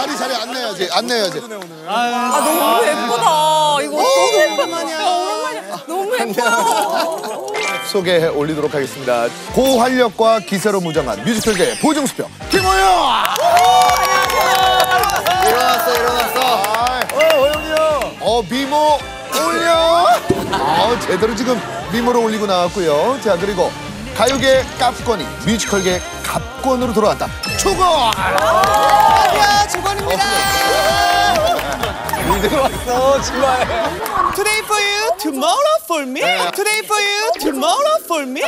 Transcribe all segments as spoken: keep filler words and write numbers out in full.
자리 자리 안내야지 안내야지. 아 너무 예쁘다. 이거 너무 예쁘다. 너무 예뻐. 소개해 올리도록 하겠습니다. 고활력과 기세로 무장한 뮤지컬계의 보증수표 김호영. 일어났어 일어났어. 어 호영이 형. 어 미모 올려. 아 제대로 지금 미모를 올리고 나왔고요. 자 그리고 가요계 깝권이 뮤지컬계 갑권으로 돌아왔다. 초건. 안녕 조건입니다. 이대로 왔어 정말. Today for you, tomorrow for me. Today for you, tomorrow for me.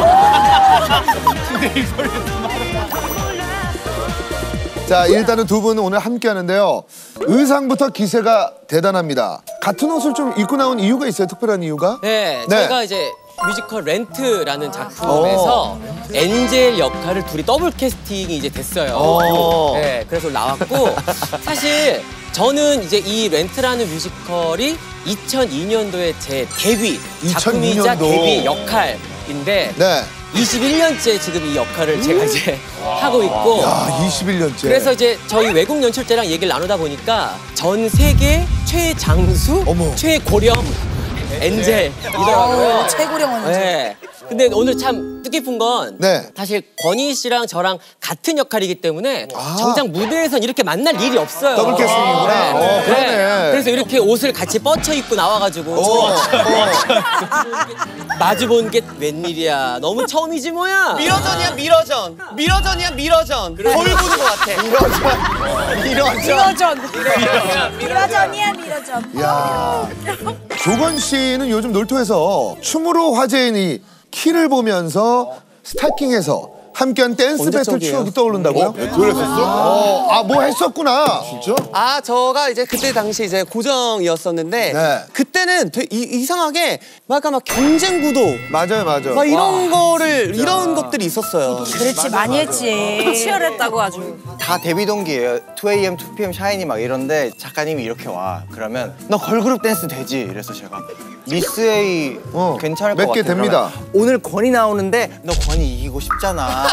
Today for you, tomorrow. 자 일단은 두 분은 오늘 함께 하는데요. 의상부터 기세가 대단합니다. 같은 옷을 좀 입고 나온 이유가 있어요? 특별한 이유가? 네, 네. 저희가 이제 뮤지컬 렌트라는 작품에서 엔젤 역할을 둘이 더블 캐스팅이 이제 됐어요. 오. 네, 그래서 나왔고 사실 저는 이제 이 렌트라는 뮤지컬이 이천이 년도에 제 데뷔 이천이 년도. 작품이자 데뷔 역할인데 네. 이십일 년째 지금 이 역할을 제가 이제 하고 있고 야, 이십일 년째. 그래서 이제 저희 외국 연출자랑 얘기를 나누다 보니까 전 세계 최장수, 어머. 최고령 엔젤이더라고요. 최고령 엔젤. 네. 근데 오늘 참 뜻깊은 건 네. 사실 권희 씨랑 저랑 같은 역할이기 때문에 아. 정작 무대에선 이렇게 만날 일이 없어요. 더블 캐스팅이구나. 어, 그러네. 그래서 이렇게 옷을 같이 뻗쳐 입고 나와가지고 어, 어. 마주 본 게 웬일이야. 너무 처음이지 뭐야. 미러전이야 미러전. 미러전이야 미러전. 거울 보는 것 같아. 미러전. 미러전. 미러전이야 미러전. 야. 조건 씨는 요즘 놀토에서 춤으로 화제인 이 키를 보면서 스타킹에서 함께한 댄스 배틀 추억이 떠오른다고요? 배틀 했었어? 어, 아, 뭐 했었구나. 진짜? 아, 저가 이제 그때 당시 이제 고정이었었는데 네. 그때는 되게 이, 이상하게 막 약간 막 경쟁 구도 맞아요, 맞아요. 막 이런 거를 이런 것들이 있었어요. 그렇지 많이 했지. 치열했다고 아주. 다 데뷔 동기예요. 투 에이엠, 투 피엠, 샤이니 막 이런데 작가님이 이렇게 와. 그러면 너 걸그룹 댄스 되지? 이래서 제가 미스 A 어, 괜찮을 것 몇 같아. 개 됩니다. 그러면 오늘 권이 나오는데 너 권이 이기고 싶잖아.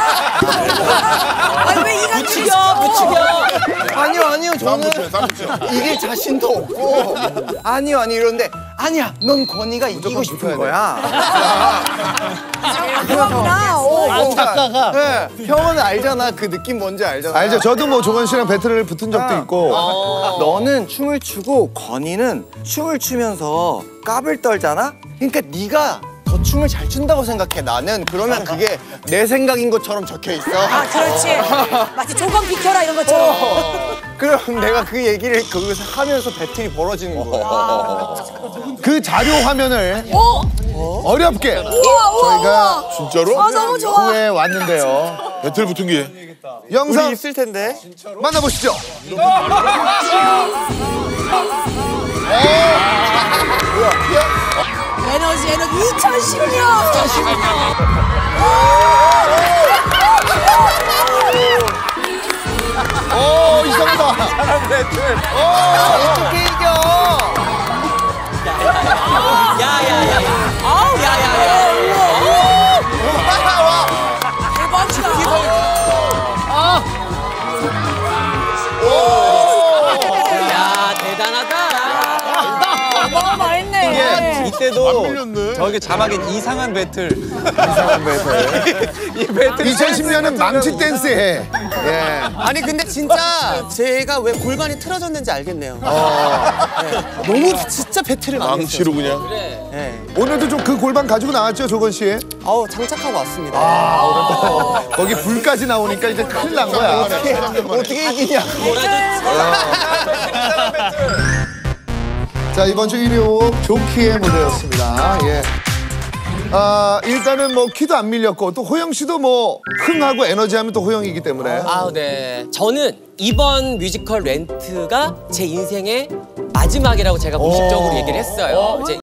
아니 왜 이런 일이 부추겨, 부추겨. 아니요 아니요 저는 이길 자신도 없고 아니요 아니요 이런데 아니야 넌 권이가 이기고 싶은 거야. 그렇구나. 오. 아, 작가가 네, 형은 알잖아 그 느낌 뭔지 알잖아. 알죠. 저도 뭐 조건 씨랑 배틀을 붙은 적도 있고. 너는 춤을 추고 건이는 춤을 추면서 까불 떨잖아? 그러니까 네가 더 춤을 잘 춘다고 생각해. 나는 그러면 그게 내 생각인 것처럼 적혀 있어. 아 그렇지. 마치 조건 비켜라 이런 것처럼. 어. 그럼 내가 그 얘기를 거기서 하면서 배틀이 벌어지는 거야. 그 자료 화면을 오. 어렵게 우와 우와. 저희가 우와. 진짜로? 아 너무 좋아. 후에 왔는데요. 배틀 붙은 게. 영상 우리 있을 텐데. 만나보시죠. 에너지 에너지 이천십 년. 이천십 년. 오 이상하다. 어떻게 이겨? 야야야. 아우 야야야. 대박이다. 야 대단하다. 어마어마했네. 이때도 저게 자막에 이상한 배틀. 이상한 배틀. 이 배틀 이천십 년은 망치 댄스 해. 예. 아니 근데 진짜 제가 왜 골반이 틀어졌는지 알겠네요. 네. 너무 진짜 배틀을 많이 했어요. 망치로 그냥. 그래. 네. 오늘도 좀 그 골반 가지고 나왔죠, 조건 씨? 어우 장착하고 왔습니다. 아, 거기 불까지 나오니까 이제 큰일 난 거야. 어떻게 이기냐? 자, 이번 주 일요 조키의 무대였습니다. 예. 아, 일단은 뭐 키도 안 밀렸고 또 호영 씨도 뭐 흥하고 에너지하면 또 호영이기 때문에. 아, 네. 저는 이번 뮤지컬 렌트가 제 인생의 마지막이라고 제가 공식적으로 얘기를 했어요. 이제